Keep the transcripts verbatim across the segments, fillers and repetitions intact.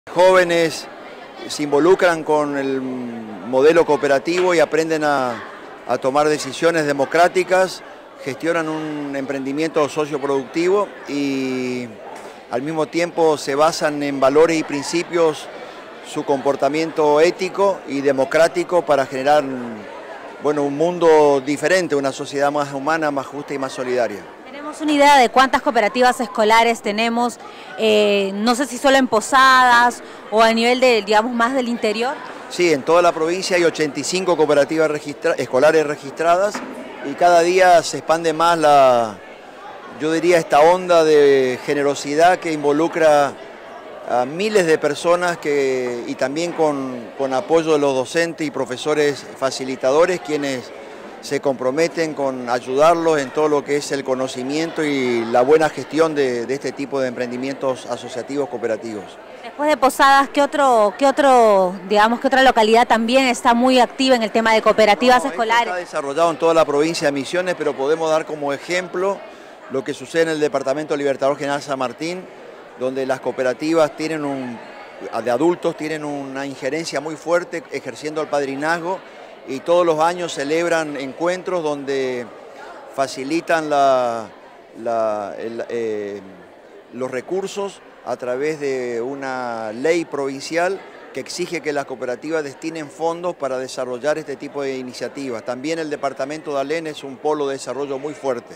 Jóvenes se involucran con el modelo cooperativo y aprenden a, a tomar decisiones democráticas, gestionan un emprendimiento socioproductivo y al mismo tiempo se basan en valores y principios su comportamiento ético y democrático para generar, bueno, un mundo diferente, una sociedad más humana, más justa y más solidaria. ¿Tenemos una idea de cuántas cooperativas escolares tenemos? Eh, no sé si solo en Posadas o a nivel de, digamos, más del interior. Sí, en toda la provincia hay ochenta y cinco cooperativas registra- escolares registradas y cada día se expande más la, yo diría, esta onda de generosidad que involucra a miles de personas que, y también con, con apoyo de los docentes y profesores facilitadores, quienes se comprometen con ayudarlos en todo lo que es el conocimiento y la buena gestión de, de este tipo de emprendimientos asociativos cooperativos. Después de Posadas, ¿qué otro, qué otro, digamos, qué otra localidad también está muy activa en el tema de cooperativas no, escolares? Está desarrollado en toda la provincia de Misiones, pero podemos dar como ejemplo lo que sucede en el Departamento Libertador General San Martín, donde las cooperativas tienen un, de adultos tienen una injerencia muy fuerte ejerciendo el padrinazgo y todos los años celebran encuentros donde facilitan la, la, el, eh, los recursos a través de una ley provincial que exige que las cooperativas destinen fondos para desarrollar este tipo de iniciativas. También el departamento de Alén es un polo de desarrollo muy fuerte.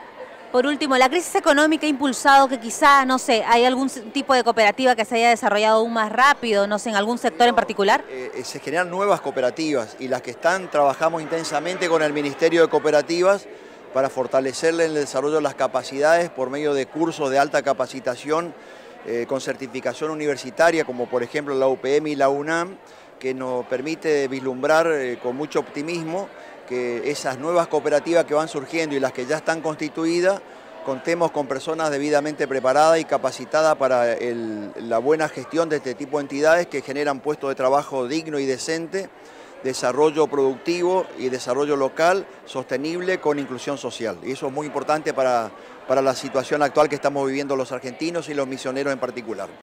Por último, la crisis económica ha impulsado que quizá, no sé, hay algún tipo de cooperativa que se haya desarrollado aún más rápido, no sé, en algún sector en particular. Eh, se generan nuevas cooperativas y las que están, trabajamos intensamente con el Ministerio de Cooperativas para fortalecerle el desarrollo de las capacidades por medio de cursos de alta capacitación eh, con certificación universitaria, como por ejemplo la U P M y la UNAM, que nos permite vislumbrar eh, con mucho optimismo que esas nuevas cooperativas que van surgiendo y las que ya están constituidas, contemos con personas debidamente preparadas y capacitadas para el, la buena gestión de este tipo de entidades que generan puestos de trabajo digno y decente, desarrollo productivo y desarrollo local sostenible con inclusión social. Y eso es muy importante para, para la situación actual que estamos viviendo los argentinos y los misioneros en particular.